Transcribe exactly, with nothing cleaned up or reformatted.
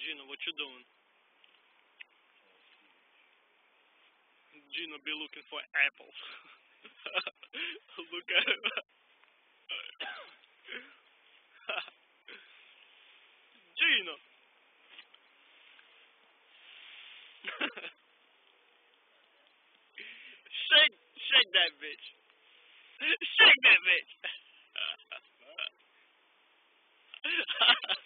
Gino, what you doing? Gino be looking for apples. Look at him. Gino. shake, shake that bitch. Shake that bitch.